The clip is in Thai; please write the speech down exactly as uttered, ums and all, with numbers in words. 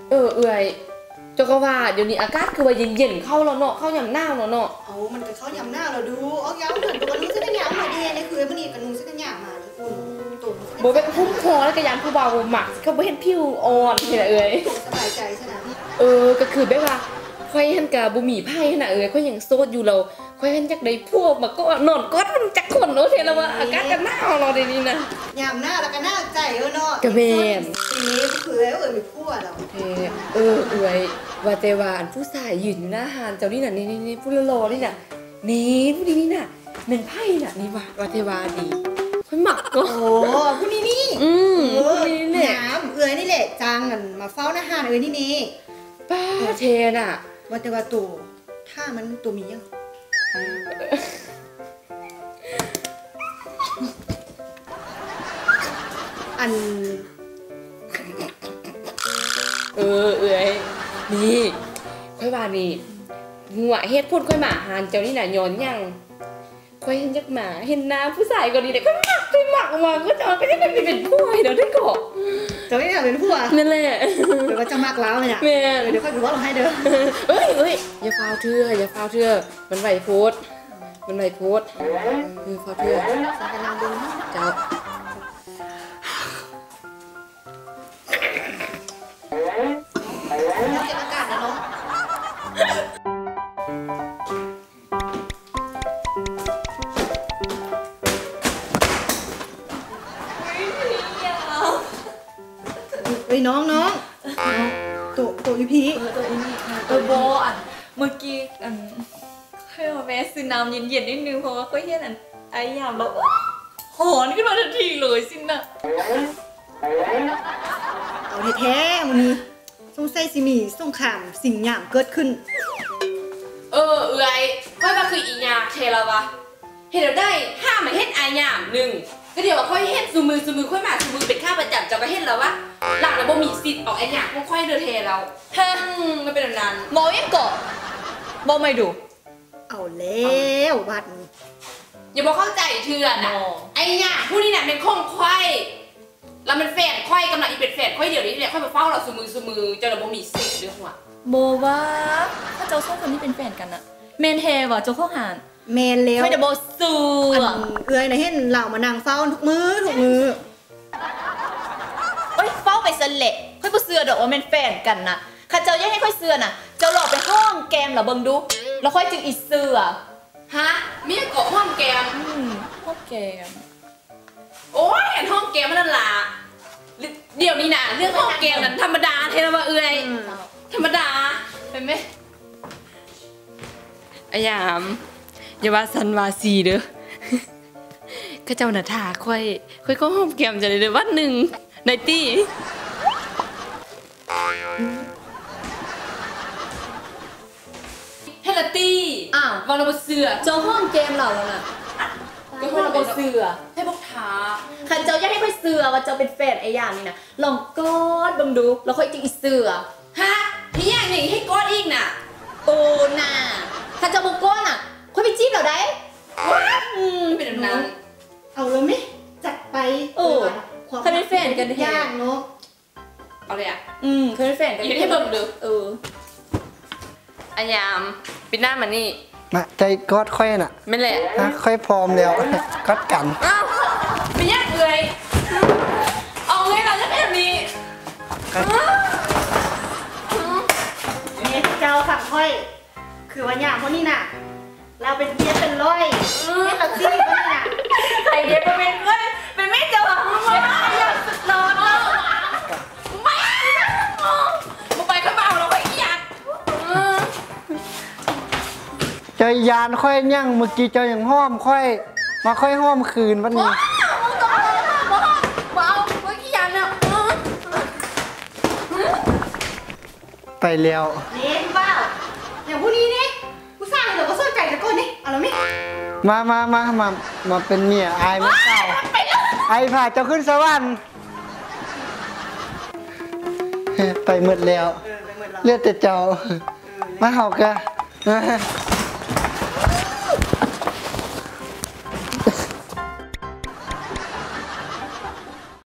เออเอื่อยเจ้าก็ว่าเดี๋ยวนี้อากาศคือว่าเย็นๆเข้าแล้วเนาะเข้ายามหนาวแล้วเนาะเอามันก็เข้ายามหน้าเราดูออกยาวเหมือนตัวนู้นสักอย่างมาดีในคือมันนี่กับนู้นสักอย่างมาที่คุณตุ่มโบเป็นหุ้มคอแล้วก็ยานผู้เบาหมักเขาบ่เห็นผิวอ่อนเห็นเอ่ยสบายใจใช่ไหมเออก็คือแบบว่าค่อยเห็นกับบุหมี่ไพ่ขนาดเอ่ยค่อยยังโซดอยู่เราค่อยเห็นจากใดพวกมาก็นอนก้อนมันจักคนเนาะเห็นแล้วว่าอากาศกันหนาวเราในนี้นะยามหน้าแล้วก็หน้าใจเออเนาะกระเบนทีนี้ก็คือแล้วเออมีพัวเราเออเออเอ่ยว่าแต่ว่าอันผู้ชายยืนอยู่หน้าหานเจ้านี่น่ะนี่นี่ผู้รอนี่น่ะนี่ผู้นี้นี่น่ะเป็นไพ่น่ะนี่ว่าว่าแต่ว่าดีค่อยหมักก็โอ้ผู้นี้นี่อืมผู้นี้นี่แหละน้ำเอ่ยนี่แหละจางกันมาเฝ้าหน้าหานเอ่ยนี่นี่ป้าเทน่ะว่าแต่ว่าตัวถ้ามันตัวมียังอันเออเอ้ยนี่ค่อยว่านี่หัวเฮ็ดพูดค่อยหมาหานเจ้านี่น่ะย้อนยังค่อยเห็นจักหมาเห็นหน้าผู้ชายก็ดีแต่ค่อยหมักไปหมักมาก็จะก็จะเป็นเป็นผู้ให้เดี๋ยวได้ก่อเจ้านี่น่ะเป็นผู้อ่ะนั่นแหละเดี๋ยวว่าจะมักแล้วเลยอ่ะเดี๋ยวค่อยดูว่าเราให้เด้อเอ้ยเอ้ยอย่าฟาวเถื่ออย่าฟาวเถื่อมันไหวโพดมันไหวโพดคือฟาวเถื่อสังกัดนางดึงเจ้าเก็บอากาศนะน้องเฮ้ยน้องน้องตัวตัวอีพีตัวอีพีเออโบอ่ะเมื่อกี้อันเคยมาแวะซื้อน้ำเย็นๆนิดนึงเพราะว่าก็เห็นอันไอ้ยามแล้วหอนขึ้นมาทันทีเลยสินะเอาแท้ๆวันนี้สงสัยสิมีสงครามสิ่งหยามเกิดขึ้นเออเอื่อยค่อยมาคืออีหยาเทแล้ววะเห็นเราได้ห้ามมาเฮ็ดอาหยามหนึ่งก็เดี๋ยวว่าค่อยเฮ็ดซูมือซูมือค่อยมาซูมือเป็นข้าประจำเจ้าก็เฮ็ดแล้ววะหลังแล้วบ่มีสิทธิ์ออกไอ้หยาพวกค่อยเดือดเทแล้วฮะมันเป็นแบบนั้นโมยังก่อโมไม่ดูเอาแล้วบัดอย่าบอกเข้าใจเถื่อนนะไอ้หยาผู้นี้เนี่ยเป็นข้องค่อยแล้วมันแฝดค่อยกำลังอีเป็ดแฝดค่อยเดี๋ยวนี้เนี่ยค่อยมาเฝ้าเราซูมือซูมือเจ้าเราบ่มีสิทธิ์เรื่องหัวโมว่าถ้าเจ้าสองคนนี้เป็นแฟนกันอะเมนเทว่ะเจ้าข้อหานเมนแล้วค่อยจะโบสูเอื้อยนะเห็นเหล่ามานางเฝ้าทุกมือทุกมือเอ้ยเฝ้าไปเสล็จค่อยผู้เสือดอกว่าเป็นแฟนกันนะข้าเจ้ายังให้ค่อยเสือน่ะเจ้าหลอกไปห้องแกมเหรอเบิ่งดูแล้วค่อยจึงอีเสือฮะมีเกาะห้องแกมห้องแกมโอ้ยเห็นห้องแกมมันนั่นล่ะเดี๋ยวนี้นะเรื่องห้องแกมนั้นธรรมดาเทระว่าเอื้อยธรรมดาเป็นไหมอายามอย่าว่าสันวาซีเด้อข้าเจ้าหน้าท่าค่อยค่อยก็ห้องแกมจะได้วันหนึ่งในตี้เฮลตี้อ้าววางระเบิดเสือเจ้าห้องเกมเราแล้วน่ะก็ห้องระเบิดเสือให้พวกท้าข้าเจ้ายังให้ค่อยเสือว่าเจ้าเป็นแฟนไอ้ยามนี่นะลองกอดบังดูแล้วค่อยจึงอีเสือฮะพี่อย่างนี้ให้กอดอีกน่ะโอ้น่ะข้าเจ้าบุกก้อนอ่ะค่อยไปจี้เราได้ว้าอืมเป็นแบบนั้นเอาเลยไหมจัดไปโอ้เคยเป็นแฟนกันยากเนาะเอาเลยอ่ะอืมเคยเป็นแฟนกันอยู่ที่เบิ่งดูเอออันยามปิดหน้ามันนี่มาใจกอดค่อยน่ะไม่แหละนะค่อยพร้อมแล้วกอดกันอ้าวไม่ยากเลยเอาเลยเราจะแบบนี้เนี่ยเจ้าสั่งค่อยคือวันหยาพวกนี้น่ะเราเป็นเพี้ยเป็นร้อยเนี่ยเราจี้พวกนี้น่ะไอเดียเป็นเว้ยเป็นไม่เจ้าของมึงเลยอยากสุดร้อนเลยไม่มึงไปข้างเบาเราไปอยากเจอยานค่อยยั่งเมื่อกี้เจออย่างห้อมค่อยมาค่อยห้อมคืนวันนี้มึงต้องมามามาเอาเมื่อกี้ยันอ่ะไปแล้วเนี่ยเปล่าอย่างพวกนี้นี่ผู้สร้างเดี๋ยวก็สนใจตะโกนนี่เอาละมิมามามามามาเป็นเมียอายไม่เศร้าไอ้ผ่าเจ้าขึ้นสวรรค์ไปหมดแล้วเลือดแต่เจ้ามาเห่ากะ